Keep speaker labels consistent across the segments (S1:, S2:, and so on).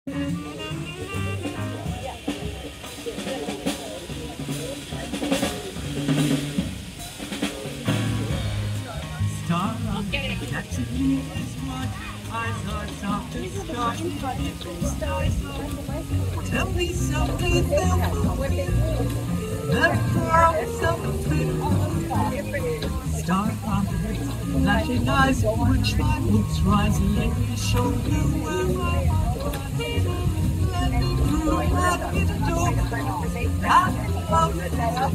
S1: Star catching me is what eyes are soft as stars. Tell me something that far something star flashing eyes, which my hopes rising. Let me show you where my heart is. Let me through, let me door. That love is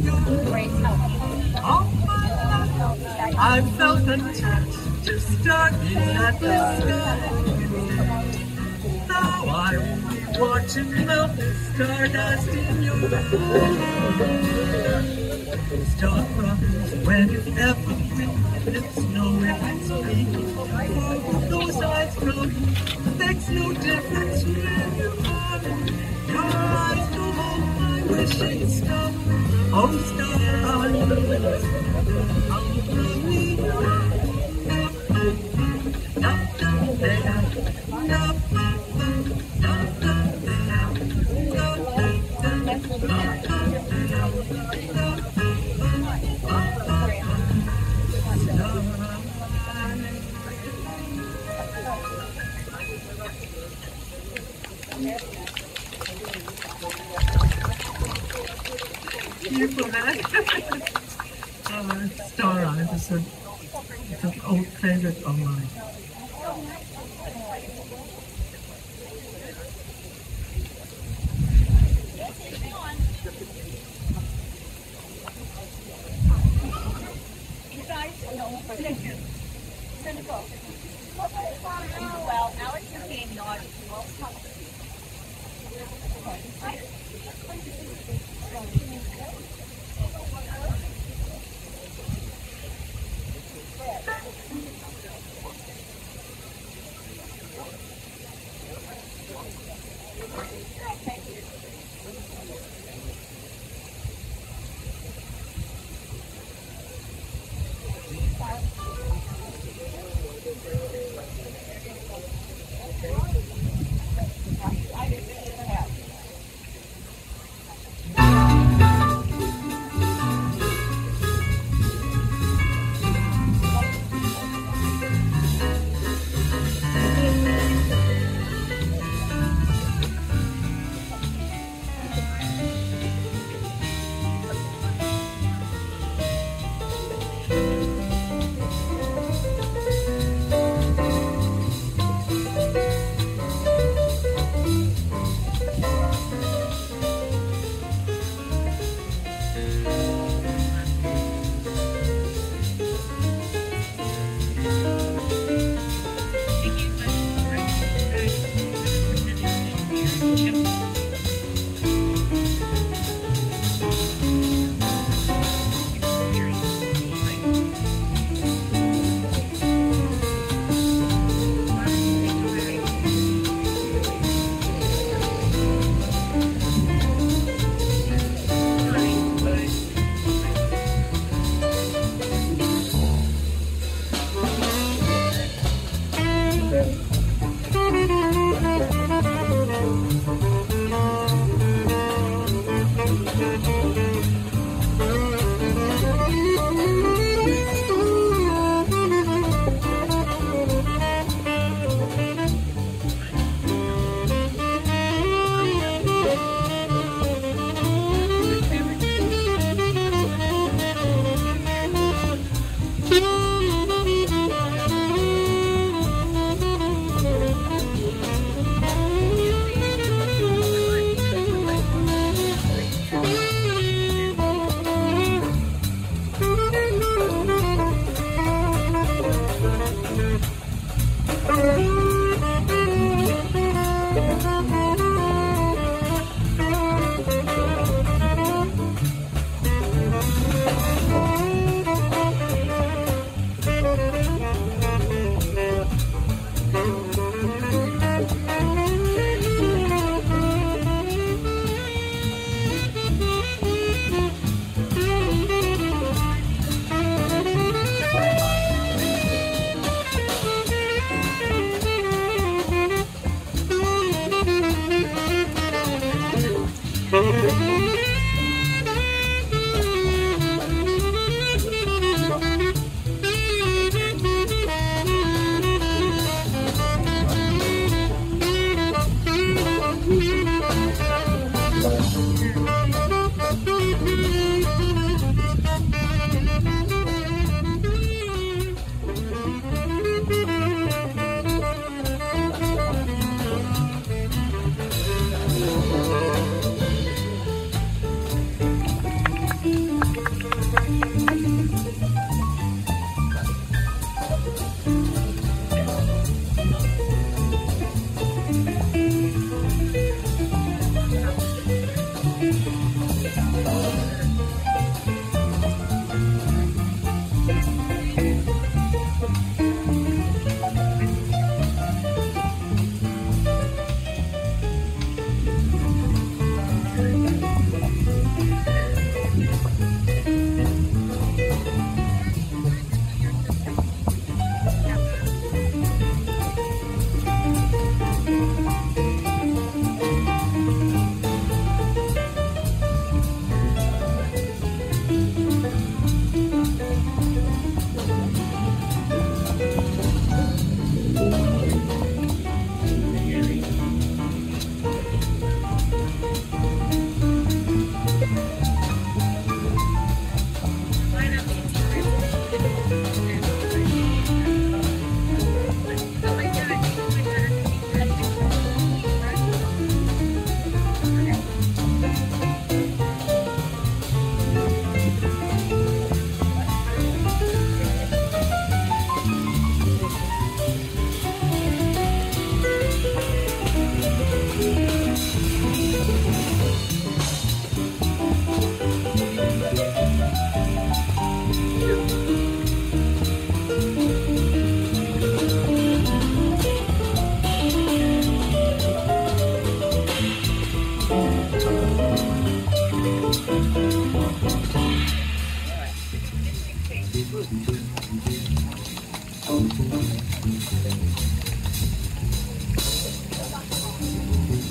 S1: all my life. I felt the touch just starting at the sky. Now I will be watching melting stardust in your eyes. Star runs when it's everything. It's no it's me. Those eyes from makes no difference when you are. Your eyes go home, my wishing star. Oh, star, I'll beautiful, man. Star Eyes is an old favorite of mine.
S2: Well, Alex is getting naughty.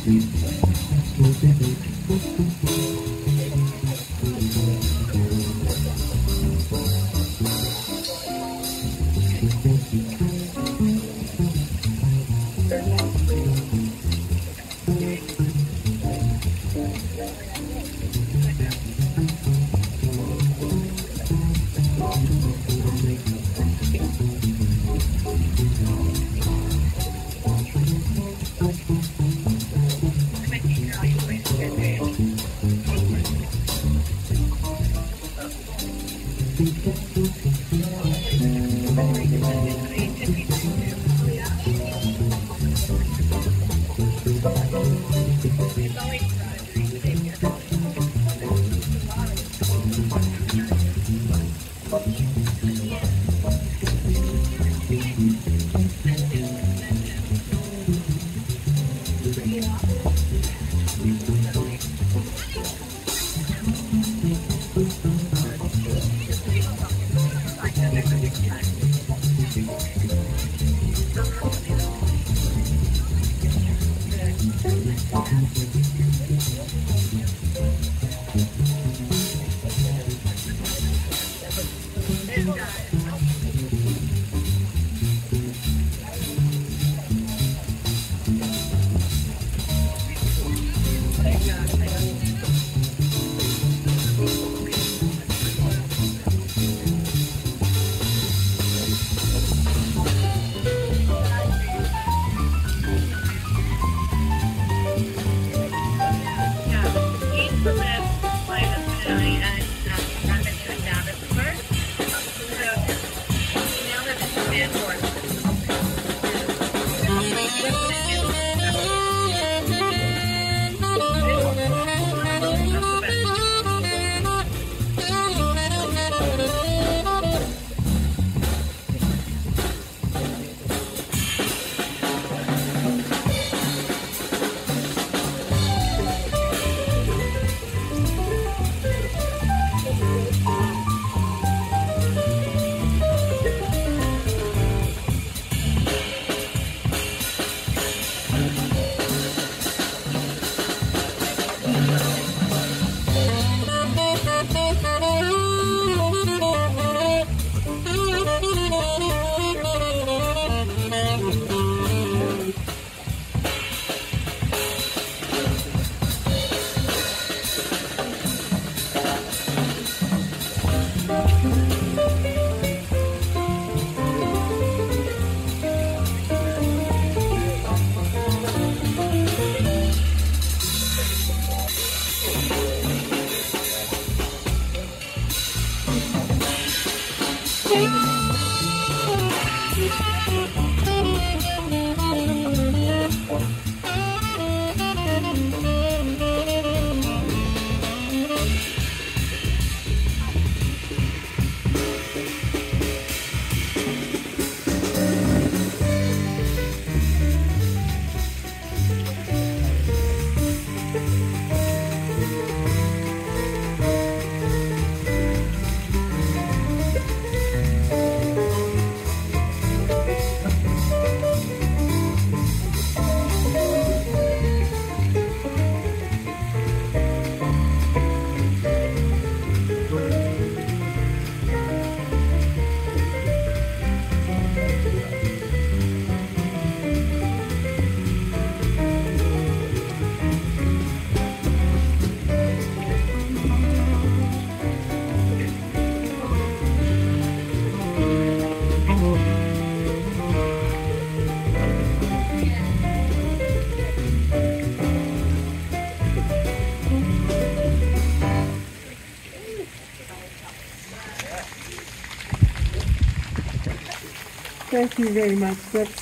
S3: Thank you very much.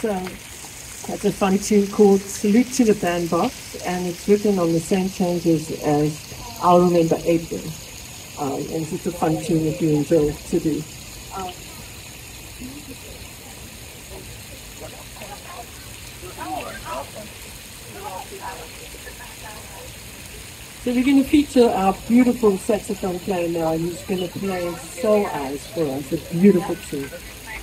S3: That's a fun tune called Salute to the Bandbox, and it's written on the same changes as I'll Remember April. And it's just a fun tune if you enjoy to do. So we're going to feature our beautiful saxophone player now, and he's going to play Soul Eyes for us, a beautiful tune.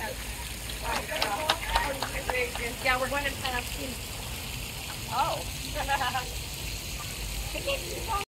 S2: Yeah, we're going to. Oh.